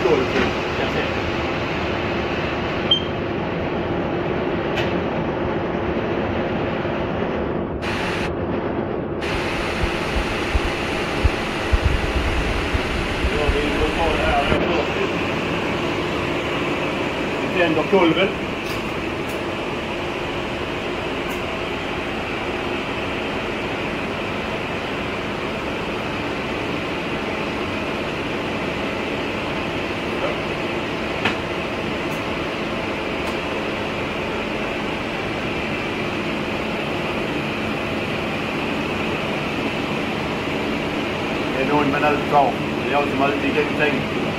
golv till kassetten. Vi tänder kolven. Det är någon minut kvar. Det är jag som är ute i god tid.